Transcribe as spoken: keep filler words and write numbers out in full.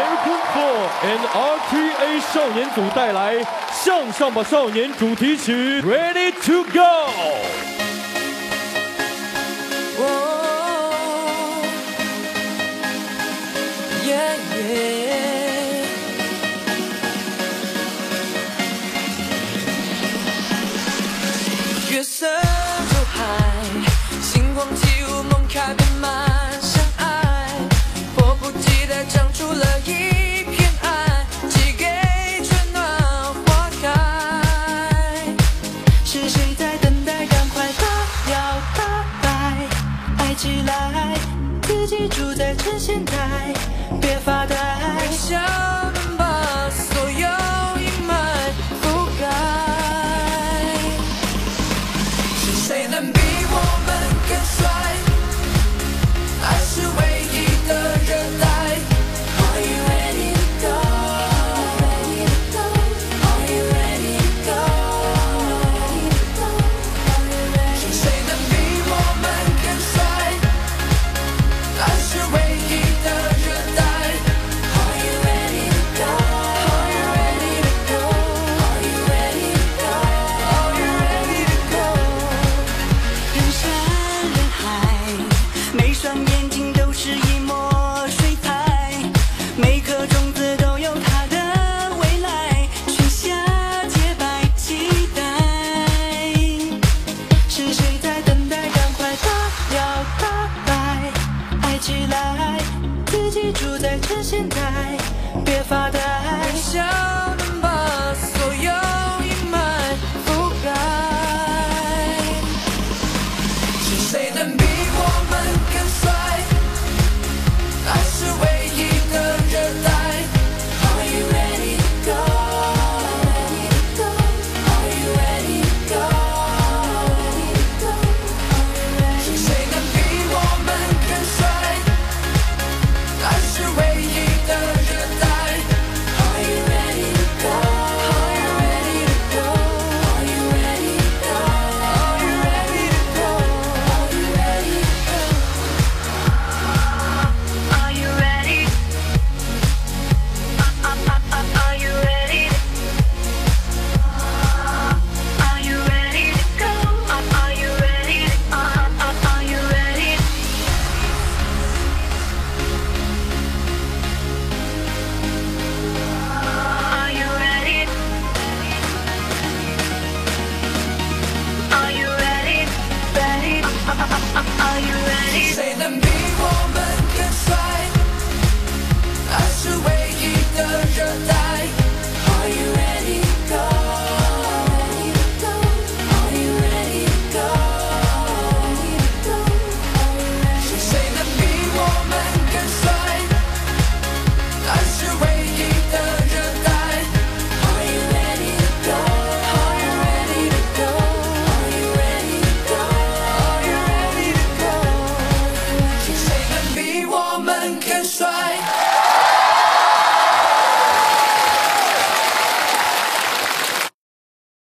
Group Four and R T A 少年组带来《向上吧少年》主题曲 ，Ready to Go。 Yeah, yeah. 月色如海，星光起舞，梦开遍满山爱，迫不及待长出了一片爱，寄给春暖花开。是谁在等待？赶快把摇打摆，爱起来，自己住在这现代。 别发呆，微笑能把所有阴霾覆盖。是谁能比我们更帅？爱是唯一的热带。Are you ready to go? Ready to go? Are you ready to go? Ready to go? Are you ready? 是谁能比我们更帅？爱是唯一的热带。 每双眼睛都是一抹水彩，每颗种子都有它的未来，许下洁白期待。是谁在等待？赶快把摇打摆，爱起来，自己住在这现代，别发呆，微笑能把所有阴霾覆盖。是谁能比我们？ 更帅，爱是唯一的热带。Are you ready to go? Ready to go? Are you ready to go? Ready to go? Are you ready? 是谁能比我们更帅？爱是唯一的热带。Are you ready to go? Are you ready to go? Are you ready to go? Are you ready to go? Are you ready to go? Are you ready? Are you ready? Are you ready to go? Are you ready? Are you ready? Are you ready? Are you ready? Ready?